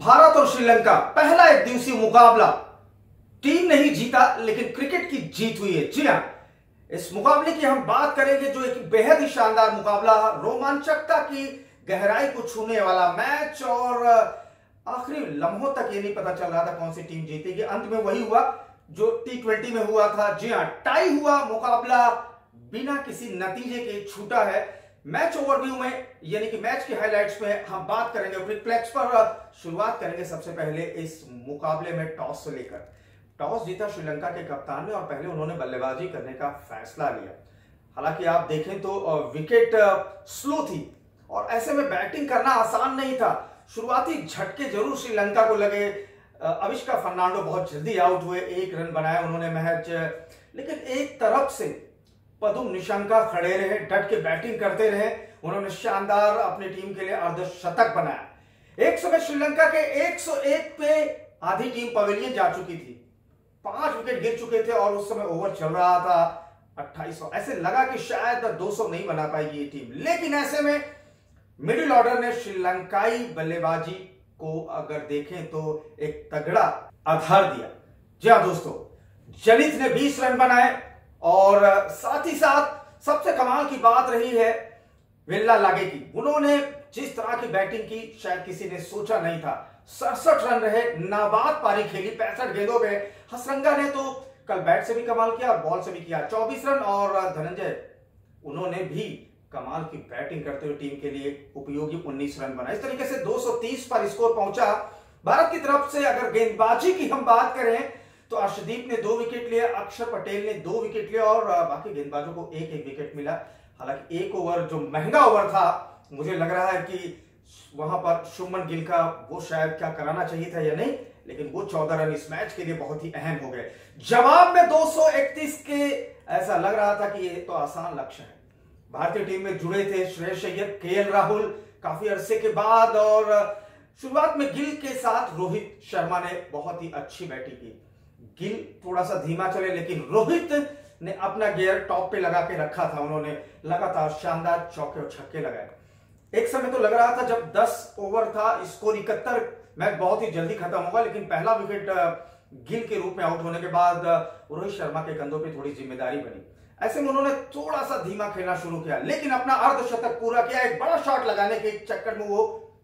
भारत और श्रीलंका पहला एक दिवसीय मुकाबला। टीम नहीं जीता लेकिन क्रिकेट की जीत हुई है। जी हां, इस मुकाबले की हम बात करेंगे जो एक बेहद ही शानदार मुकाबला, रोमांचकता की गहराई को छूने वाला मैच और आखिरी लम्हों तक ये नहीं पता चल रहा था कौन सी टीम जीतेगी। अंत में वही हुआ जो T20 में हुआ था। जी हां, टाई हुआ मुकाबला, बिना किसी नतीजे के छूटा है। मैच ओवरव्यू में यानी कि मैच की हाइलाइट्स में हम बात करेंगे, क्रिकफ्लेक्स पर शुरुआत करेंगे सबसे पहले इस मुकाबले में टॉस से लेकर। टॉस जीता श्रीलंका के कप्तान ने और पहले उन्होंने बल्लेबाजी करने का फैसला लिया। हालांकि आप देखें तो विकेट स्लो थी और ऐसे में बैटिंग करना आसान नहीं था। शुरुआती झटके जरूर श्रीलंका को लगे। अविष्का फर्नांडो बहुत जल्दी आउट हुए, 1 रन बनाया उन्होंने महज, लेकिन एक तरफ से पदुम निशंका खड़े रहे, डट के बैटिंग करते रहे। उन्होंने शानदार अपनी टीम के लिए अर्धशतक बनाया। एक समय श्रीलंका के 101 पे आधी टीम पवेलियन जा चुकी थी, 5 विकेट गिर चुके थे और उस समय ओवर चल रहा था 2800। ऐसे लगा कि शायद 200 नहीं बना पाएगी ये टीम, लेकिन ऐसे में मिडिल ऑर्डर ने श्रीलंकाई बल्लेबाजी को अगर देखें तो एक तगड़ा आधार दिया। जी हां दोस्तों, जनित ने 20 रन बनाए और साथ ही साथ सबसे कमाल की बात रही है विल्ला लागे की। उन्होंने जिस तरह की बैटिंग की शायद किसी ने सोचा नहीं था। 67 रन रहे, नाबाद पारी खेली 65 गेंदों में। हसरंगा ने तो कल बैट से भी कमाल किया और बॉल से भी किया, 24 रन। और धनंजय, उन्होंने भी कमाल की बैटिंग करते हुए टीम के लिए उपयोगी 19 रन बनाए। इस तरीके से 230 पर स्कोर पहुंचा। भारत की तरफ से अगर गेंदबाजी की हम बात करें तो अर्शदीप ने 2 विकेट लिए, अक्षर पटेल ने 2 विकेट लिए और बाकी गेंदबाजों को 1-1 विकेट मिला। हालांकि एक ओवर जो महंगा ओवर था, मुझे लग रहा है कि वहां पर शुभमन गिल का वो शायद क्या कराना चाहिए था या नहीं, लेकिन वो 14 रन इस मैच के लिए बहुत ही अहम हो गए। जवाब में 231 के ऐसा लग रहा था कि ये तो आसान लक्ष्य है। भारतीय टीम में जुड़े थे श्रेयस अय्यर, KL राहुल काफी अरसे के बाद, और शुरुआत में गिल के साथ रोहित शर्मा ने बहुत ही अच्छी बैटिंग की। गिल थोड़ा सा धीमा चले लेकिन रोहित ने अपना गियर टॉप पे लगा के रखा था। उन्होंने लगातार शानदार चौके और छक्के लगाए। एक समय तो लग रहा था जब 10 ओवर था, स्कोर 71, मैच बहुत ही जल्दी खत्म होगा, लेकिन पहला विकेट गिल के रूप में आउट होने के बाद रोहित शर्मा के कंधों पे थोड़ी जिम्मेदारी बनी। ऐसे में उन्होंने थोड़ा सा धीमा खेलना शुरू किया, लेकिन अपना अर्धशतक पूरा किया। एक बड़ा शॉट लगाने के चक्कर में वो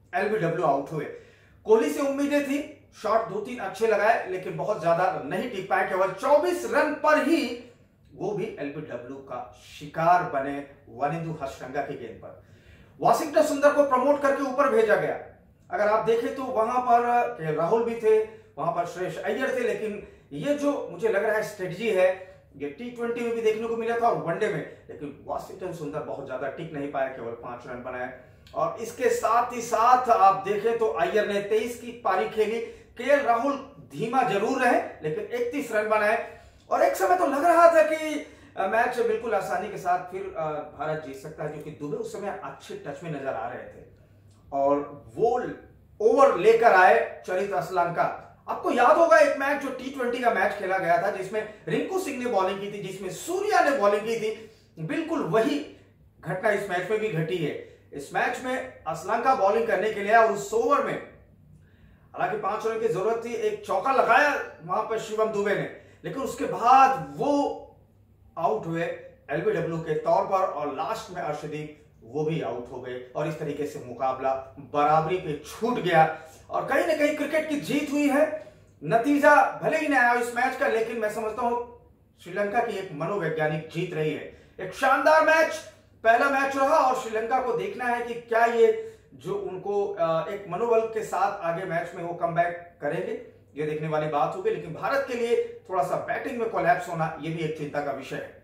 LBW आउट हुए। कोहली से उम्मीदें थी, शॉट 2-3 अच्छे लगाए लेकिन बहुत ज्यादा नहीं टिक पाए। केवल 24 रन पर ही वो भी LBW का शिकार बने वानिंदु हसरंगा की गेंद पर। वाशिंगटन सुंदर को प्रमोट करके ऊपर भेजा गया। अगर आप देखें तो वहां पर KL राहुल भी थे, वहां पर श्रेयस अय्यर थे, लेकिन ये जो मुझे लग रहा है स्ट्रेटजी है, ये T20 में भी देखने को मिला था और वनडे में, लेकिन वाशिंगटन सुंदर बहुत ज्यादा टिक नहीं पाया, केवल 5 रन बनाए। और इसके साथ ही साथ आप देखें तो अय्यर ने 23 की पारी खेली, KL राहुल धीमा जरूर रहे लेकिन 31 रन बनाए। और एक समय तो लग रहा था कि मैच बिल्कुल आसानी के साथ फिर भारत जीत सकता है, क्योंकि दुबे उस समय अच्छे टच में नजर आ रहे थे और वो ओवर लेकर आए चरित असलान का। आपको याद होगा एक मैच जो T20 का मैच खेला गया था जिसमें रिंकू सिंह ने बॉलिंग की थी, जिसमें सूर्या ने बॉलिंग की थी। बिल्कुल वही घटना इस मैच में भी घटी है। इस मैच में असलान का बॉलिंग करने के लिए और उस ओवर में हालांकि 5 रन की जरूरत थी, एक चौका लगाया वहां पर शिवम दुबे ने, लेकिन उसके बाद वो आउट हुए LBW के तौर पर और लास्ट में अर्शदीप वो भी आउट हो गए और इस तरीके से मुकाबला बराबरी पे छूट गया। और कहीं ना कहीं क्रिकेट की जीत हुई है। नतीजा भले ही नहीं आया इस मैच का, लेकिन मैं समझता हूं श्रीलंका की एक मनोवैज्ञानिक जीत रही है। एक शानदार मैच, पहला मैच रहा और श्रीलंका को देखना है कि क्या ये जो उनको एक मनोबल के साथ आगे मैच में वो कमबैक करेंगे, ये देखने वाली बात होगी। लेकिन भारत के लिए थोड़ा सा बैटिंग में कोलैप्स होना ये भी एक चिंता का विषय है।